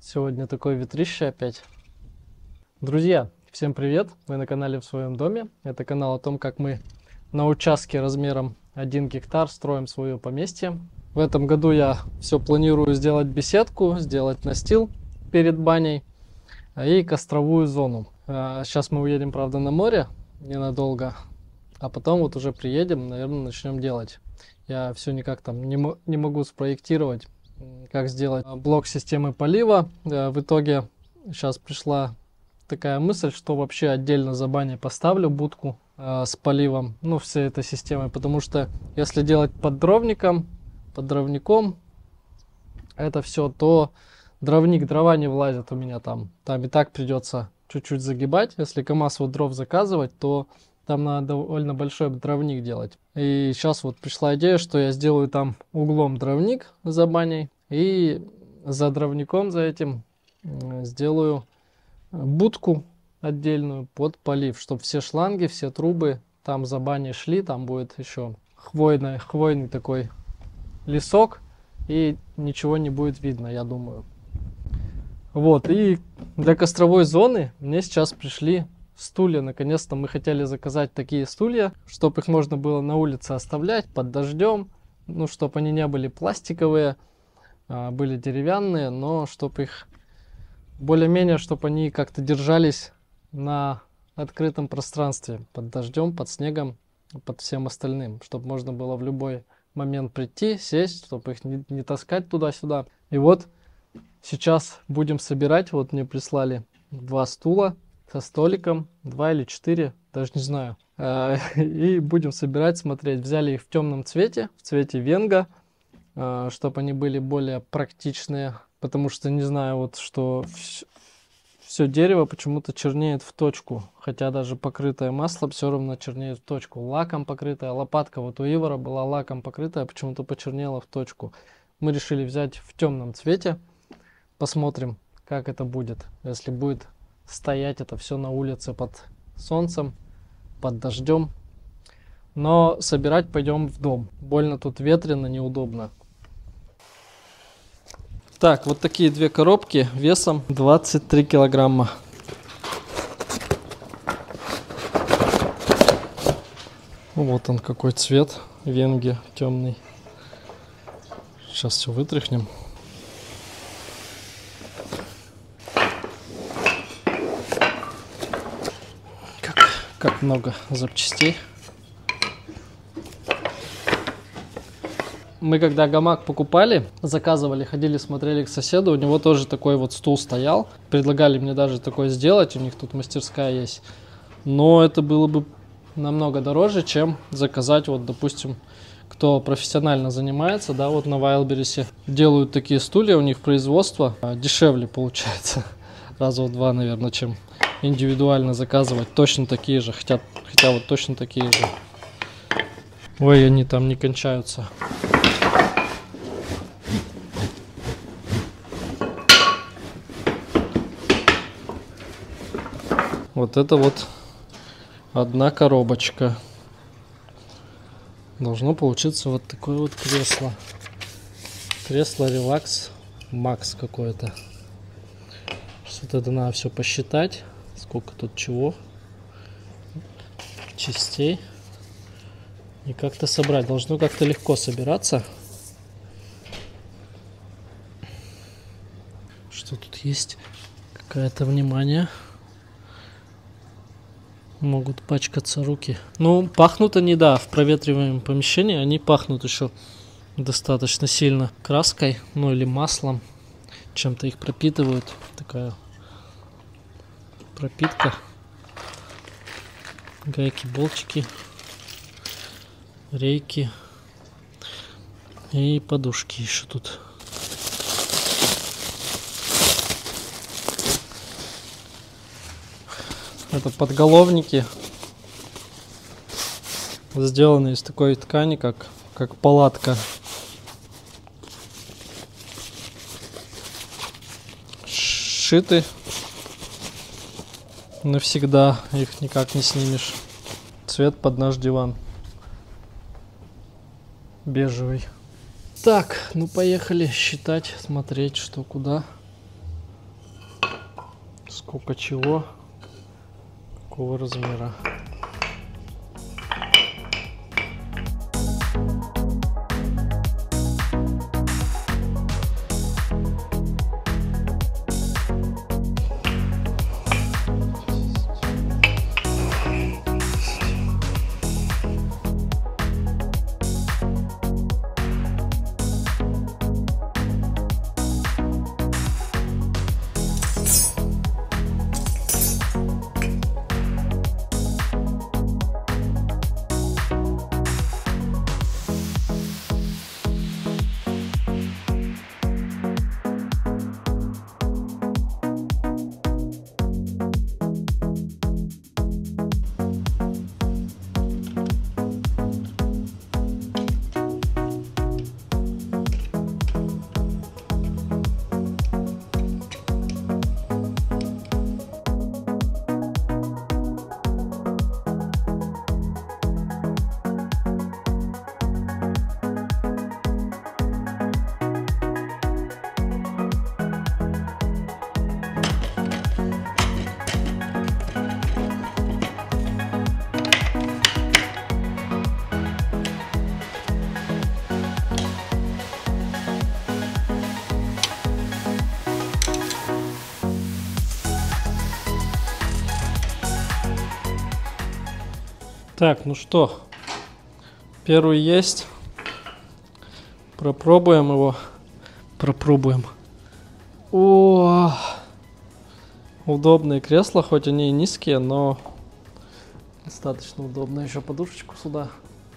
Сегодня такое ветрище опять. Друзья, всем привет! Вы на канале В Своем Доме. Это канал о том, как мы на участке размером 1 гектар строим свое поместье. В этом году я все планирую сделать беседку, сделать настил перед баней и костровую зону. Сейчас мы уедем, правда, на море ненадолго, а потом вот уже приедем, наверное, начнем делать. Я все никак там не могу спроектировать, как сделать блок системы полива. В итоге сейчас пришла такая мысль, что вообще отдельно за баней поставлю будку с поливом, ну, всей этой системой, потому что если делать под дровником, под дровником это все, то дрова не влазят у меня там и так придется чуть-чуть загибать. Если КамАЗ вот дров заказывать, то там надо довольно большой дровник делать. И сейчас вот пришла идея, что я сделаю там углом дровник за баней. И за дровником, за этим, сделаю будку отдельную под полив. Чтобы все шланги, все трубы там за баней шли. Там будет еще хвойный такой лесок. И ничего не будет видно, я думаю. Вот, и для костровой зоны мне сейчас пришли стулья. Наконец-то мы хотели заказать такие стулья, чтобы их можно было на улице оставлять под дождем. Ну, чтобы они не были пластиковые, были деревянные, но чтобы их более-менее, чтобы они как-то держались на открытом пространстве под дождем, под снегом, под всем остальным. Чтобы можно было в любой момент прийти, сесть, чтобы их не таскать туда-сюда. И вот сейчас будем собирать. Вот мне прислали 2 стула со столиком, 2 или 4, даже не знаю. И будем собирать, смотреть. Взяли их в темном цвете, в цвете венга, чтобы они были более практичные. Потому что не знаю, вот что все дерево почему-то чернеет в точку. Хотя даже покрытое маслом все равно чернеет в точку. Лаком покрытая, лопатка вот у Ивара была лаком покрытая, почему-то почернела в точку. Мы решили взять в темном цвете. Посмотрим, как это будет, если будет стоять это все на улице под солнцем, под дождем. Но собирать пойдем в дом. Больно тут ветрено, неудобно. Так, вот такие 2 коробки весом 23 килограмма. Вот он какой цвет, венги темный. Сейчас все вытряхнем. Как много запчастей. Мы когда гамак покупали, заказывали, ходили, смотрели к соседу, у него тоже такой вот стул стоял. Предлагали мне даже такой сделать, у них тут мастерская есть. Но это было бы намного дороже, чем заказать, вот, допустим, кто профессионально занимается, да, вот на Wildberries делают такие стулья, у них производство дешевле получается. Раза в 2, наверное, чем индивидуально заказывать. Точно такие же, хотя вот точно такие же. Ой, они там не кончаются. Вот это вот 1 коробочка. Должно получиться вот такое вот кресло. Кресло Relax Max какое-то. Что-то это надо все посчитать. Сколько тут чего. Частей. И как-то собрать. Должно как-то легко собираться. Что тут есть? Какое-то внимание. Могут пачкаться руки. Ну, пахнут они, да, в проветриваемом помещении. Они пахнут еще достаточно сильно краской, ну или маслом. Чем-то их пропитывают. Такая пропитка. Гайки, болтики, рейки и подушки еще тут. Это подголовники, сделаны из такой ткани, как палатка. Сшиты навсегда, их никак не снимешь. Цвет под наш диван. Бежевый. Так, ну поехали считать, смотреть, что куда. сколько чего, какого размера. Так, ну что, первый есть. Пропробуем его. Пропробуем. О, удобные кресла, хоть они и низкие, но достаточно удобно. Еще подушечку сюда.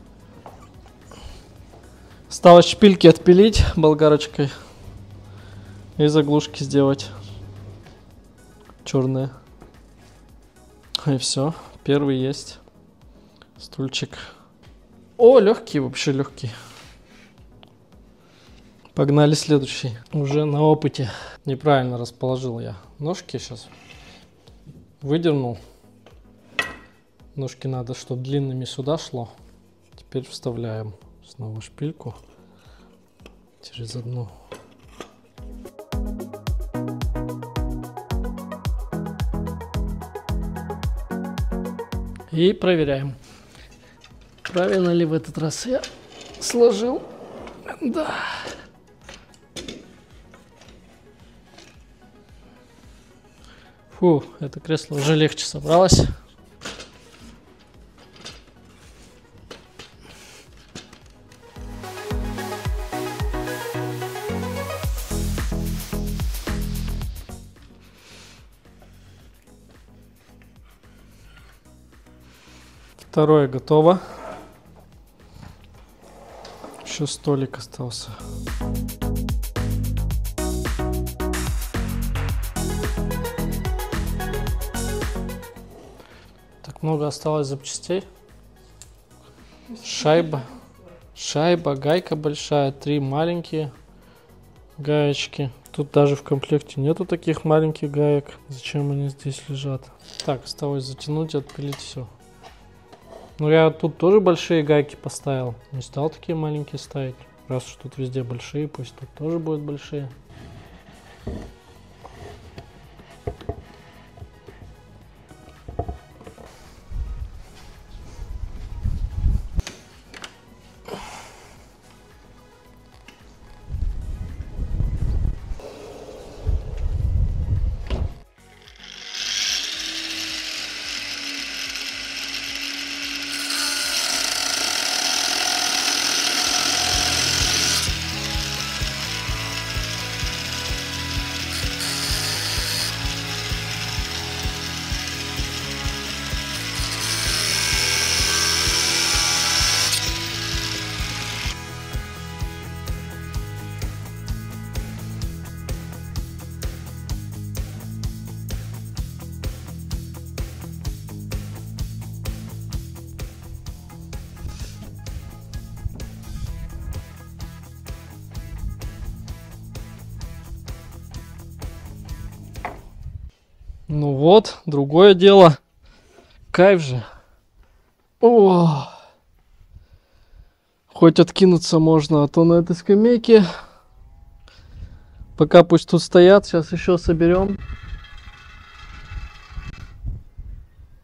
Осталось шпильки отпилить болгарочкой и заглушки сделать черные. И все, первый есть. Стульчик. О, легкий, вообще легкий. Погнали следующий. Уже на опыте. Неправильно расположил я ножки сейчас. Выдернул. Ножки надо, чтобы длинными сюда шло. Теперь вставляем снова шпильку через одну. И проверяем. Правильно ли в этот раз я сложил? Да. Фу, это кресло уже легче собралось. Второе готово. Еще столик остался. Так много осталось запчастей. Шайба, гайка большая, 3 маленькие гаечки. Тут даже в комплекте нету таких маленьких гаек. Зачем они здесь лежат? Так, осталось затянуть и отпилить все. Ну, я тут тоже большие гайки поставил. Не стал такие маленькие ставить. Раз уж тут везде большие, пусть тут тоже будут большие. Ну вот, другое дело. Кайф же. О! Хоть откинуться можно, а то на этой скамейке. Пока пусть тут стоят, сейчас еще соберем.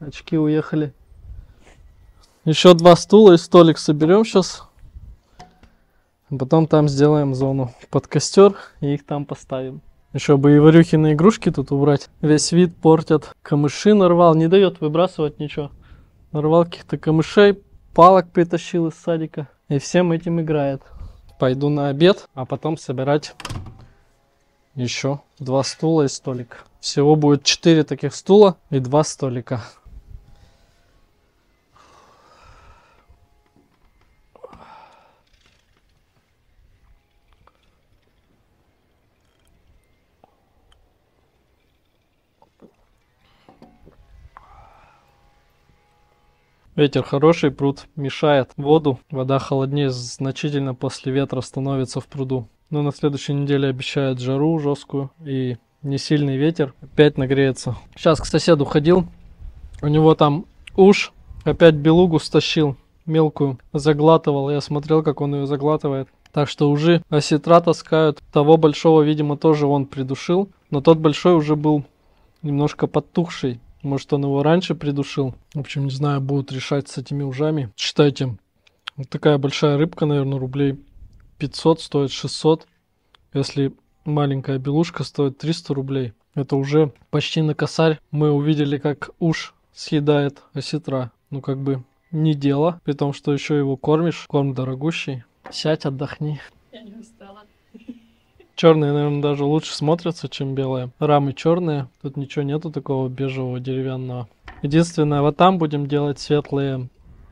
Очки уехали. Еще 2 стула и столик соберем сейчас. Потом там сделаем зону под костер и их там поставим. Еще бы и Варюхины игрушки тут убрать. Весь вид портят. Камыши нарвал. Не дает выбрасывать ничего. Нарвал каких-то камышей. Палок притащил из садика. И всем этим играет. Пойду на обед, а потом собирать еще 2 стула и столик. Всего будет 4 таких стула и 2 столика. Ветер хороший, пруд мешает воду. Вода холоднее значительно после ветра становится в пруду. Но на следующей неделе обещают жару жесткую и не сильный ветер. Опять нагреется. Сейчас к соседу ходил. У него там уж опять белугу стащил мелкую. Заглатывал. Я смотрел, как он ее заглатывает. Так что уже осетра таскают. Того большого, видимо, тоже он придушил. Но тот большой уже был немножко подтухший. Может, он его раньше придушил. В общем, не знаю, будут решать с этими ужами. Считайте, вот такая большая рыбка, наверное, рублей 500 стоит, 600. Если маленькая белушка стоит 300 рублей. Это уже почти на косарь. Мы увидели, как уж съедает осетра. Ну, как бы не дело. При том, что еще его кормишь. Корм дорогущий. Сядь, отдохни. Я не устала. Черные, наверное, даже лучше смотрятся, чем белые. Рамы черные. Тут ничего нету такого бежевого, деревянного. Единственное, вот там будем делать светлая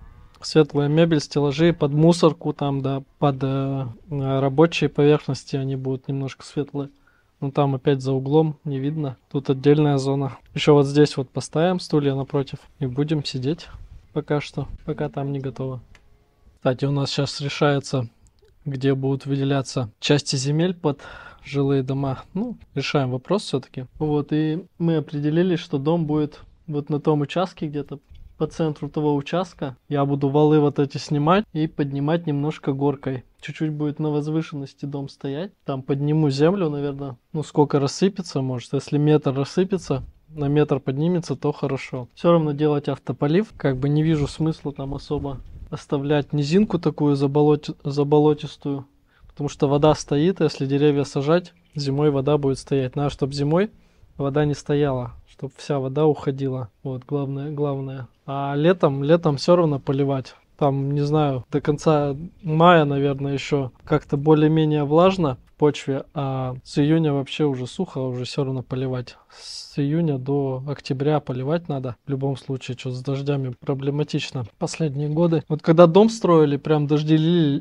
мебель, стеллажи под мусорку там, да, под рабочие поверхности они будут немножко светлые. Но там опять за углом не видно. Тут отдельная зона. Еще вот здесь вот поставим стулья напротив и будем сидеть пока что, пока там не готово. Кстати, у нас сейчас решается, где будут выделяться части земель под жилые дома. Ну, решаем вопрос все-таки. Вот, и мы определили, что дом будет вот на том участке, где-то по центру того участка. Я буду валы вот эти снимать и поднимать немножко горкой. Чуть-чуть будет на возвышенности дом стоять. Там подниму землю, наверное, ну, сколько рассыпется, может. Если метр рассыпется, на метр поднимется, то хорошо. Все равно делать автополив. Как бы не вижу смысла там особо оставлять низинку такую заболотистую, потому что вода стоит, если деревья сажать, зимой вода будет стоять. Надо, чтобы зимой вода не стояла, чтобы вся вода уходила. Вот, главное. А летом все равно поливать. Там, не знаю, до конца мая, наверное, еще как-то более-менее влажно в почве, а с июня вообще уже сухо, уже все равно поливать. С июня до октября поливать надо. В любом случае, что с дождями проблематично последние годы. Вот когда дом строили, прям дожди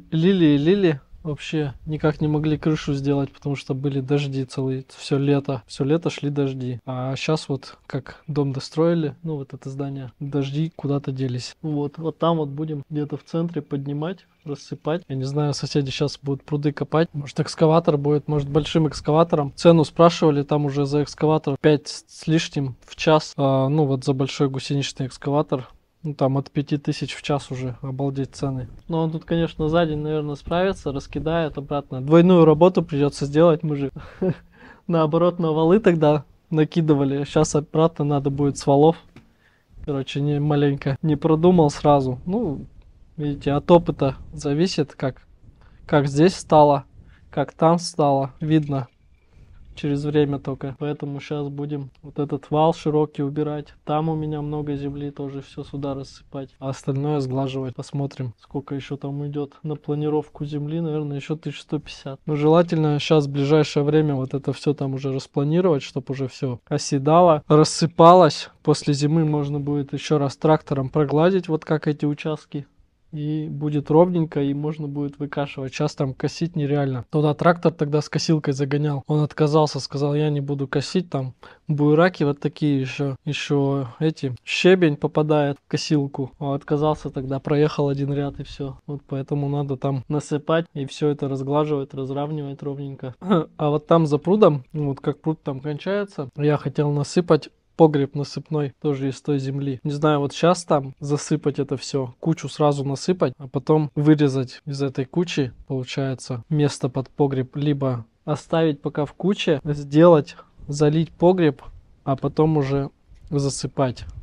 лили. Вообще никак не могли крышу сделать, потому что были дожди все лето шли дожди. А сейчас вот как дом достроили, ну вот это здание, дожди куда-то делись. Вот там вот будем где-то в центре поднимать, рассыпать. Я не знаю, соседи сейчас будут пруды копать. Может, экскаватор будет, может, большим экскаватором. Цену спрашивали, там уже за экскаватор 5 с лишним в час. Ну вот за большой гусеничный экскаватор. Ну, там от 5000 в час уже, обалдеть цены. Но он тут, конечно, за день, наверное, справится, раскидает обратно. Двойную работу придется сделать, мы же наоборот на валы тогда накидывали. Сейчас обратно надо будет с валов. Короче, маленько не продумал сразу. Ну, видите, от опыта зависит, как здесь стало, как там стало, видно. Через время только. Поэтому сейчас будем вот этот вал широкий убирать. Там у меня много земли, тоже все сюда рассыпать. А остальное сглаживать. Посмотрим, сколько еще там идет на планировку земли. Наверное, еще 1150. Но желательно сейчас в ближайшее время вот это все там уже распланировать, чтобы уже все оседало, рассыпалось. После зимы можно будет еще раз трактором прогладить вот как эти участки. И будет ровненько, и можно будет выкашивать. Сейчас там косить нереально. Туда трактор тогда с косилкой загонял. Он отказался, сказал, я не буду косить. Там буераки вот такие еще эти. Щебень попадает в косилку. Он отказался тогда, проехал один ряд и все. Вот поэтому надо там насыпать и все это разглаживать, разравнивать ровненько. А вот там за прудом, вот как пруд там кончается, я хотел насыпать погреб насыпной, тоже из той земли. Не знаю, вот сейчас там засыпать это все, кучу сразу насыпать, а потом вырезать из этой кучи, получается, место под погреб. Либо оставить пока в куче, сделать, залить погреб, а потом уже засыпать.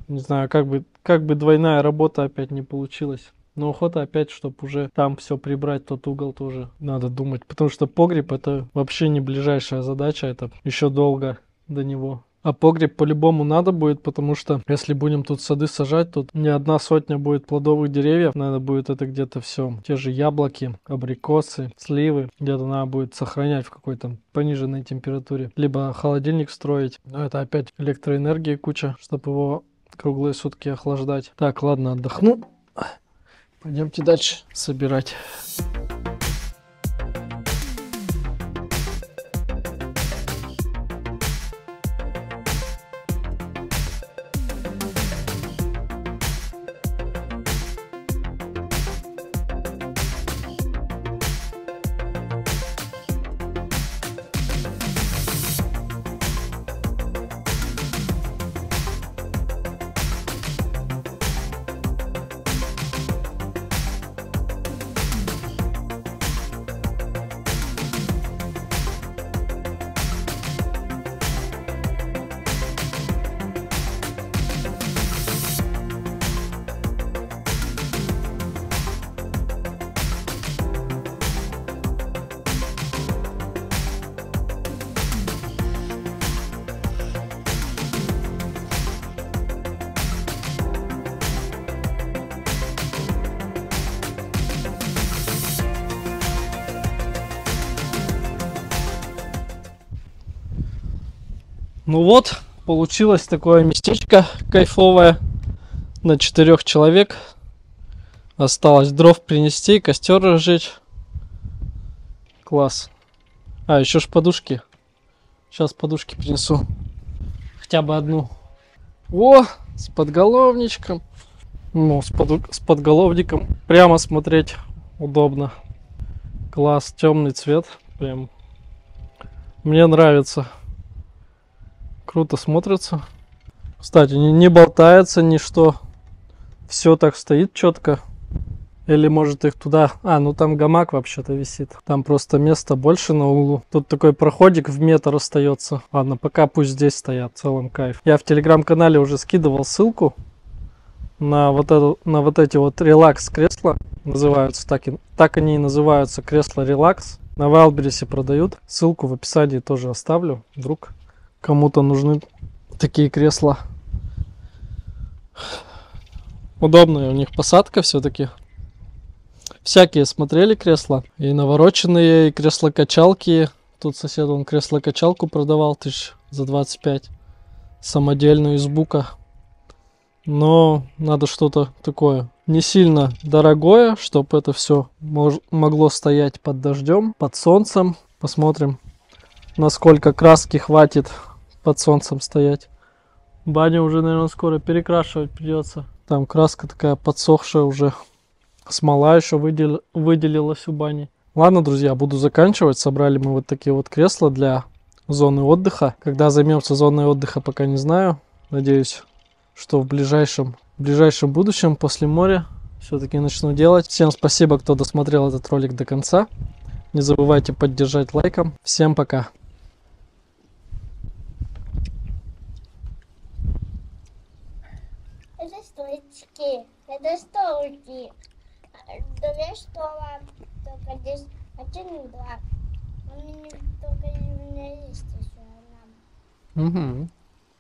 Не знаю, как бы двойная работа опять не получилась. Но охота опять, чтобы уже там все прибрать, тот угол тоже надо думать. Потому что погреб это вообще не ближайшая задача, это еще долго до него. А погреб по-любому надо будет, потому что если будем тут сады сажать, тут не 1 сотня будет плодовых деревьев. Надо будет это где-то все. Те же яблоки, абрикосы, сливы. Где-то надо будет сохранять в какой-то пониженной температуре. Либо холодильник строить. Но это опять электроэнергии куча, чтобы его круглые сутки охлаждать. Так, ладно, отдохну. Пойдемте дальше собирать. Ну вот, получилось такое местечко кайфовое на 4 человек. Осталось дров принести, костер разжечь. Класс. А, еще ж подушки. Сейчас подушки принесу. Хотя бы одну. О, с подголовничком. Ну, с подголовником прямо смотреть удобно. Класс, темный цвет. Прям мне нравится. Круто смотрится. Кстати, не болтается ничто. Все так стоит четко. Или может их туда... А, ну там гамак вообще-то висит. Там просто места больше на углу. Тут такой проходик в метр остается. Ладно, пока пусть здесь стоят. В целом кайф. Я в телеграм-канале уже скидывал ссылку на вот эти вот релакс-кресла. Называются так они и называются, кресла релакс. На Wildberries продают. Ссылку в описании тоже оставлю. Вдруг кому-то нужны такие кресла. Удобная у них посадка все-таки. Всякие смотрели кресла. И навороченные, и кресла-качалки. Тут сосед он кресло-качалку продавал за 25. Самодельную из бука. Но надо что-то такое не сильно дорогое, чтобы это все могло стоять под дождем, под солнцем. Посмотрим, насколько краски хватит под солнцем стоять. Баню уже, наверное, скоро перекрашивать придется. Там краска такая подсохшая уже. Смола еще выделилась у бани. Ладно, друзья, буду заканчивать. Собрали мы вот такие вот кресла для зоны отдыха. Когда займемся зоной отдыха, пока не знаю. Надеюсь, что в ближайшем будущем после моря все-таки начну делать. Всем спасибо, кто досмотрел этот ролик до конца. Не забывайте поддержать лайком. Всем пока. Это столики. Это столики. 2 стола. Только здесь 1 и 2. Только у меня есть еще одна. Угу.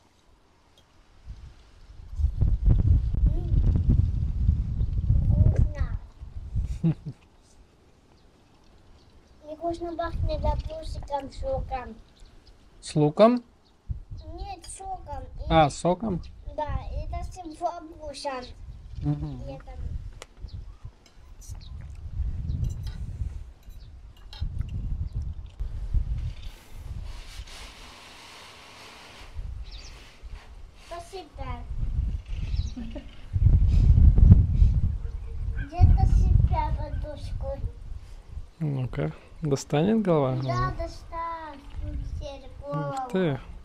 Вкусно. Мне вкусно пахнет апельсином с луком. С луком? Нет, соком. А, соком? Да, это с апельсином. Угу. Спасибо. Где-то себя подушку. Ну-ка, достанет голова? Да, достал. Ух ты.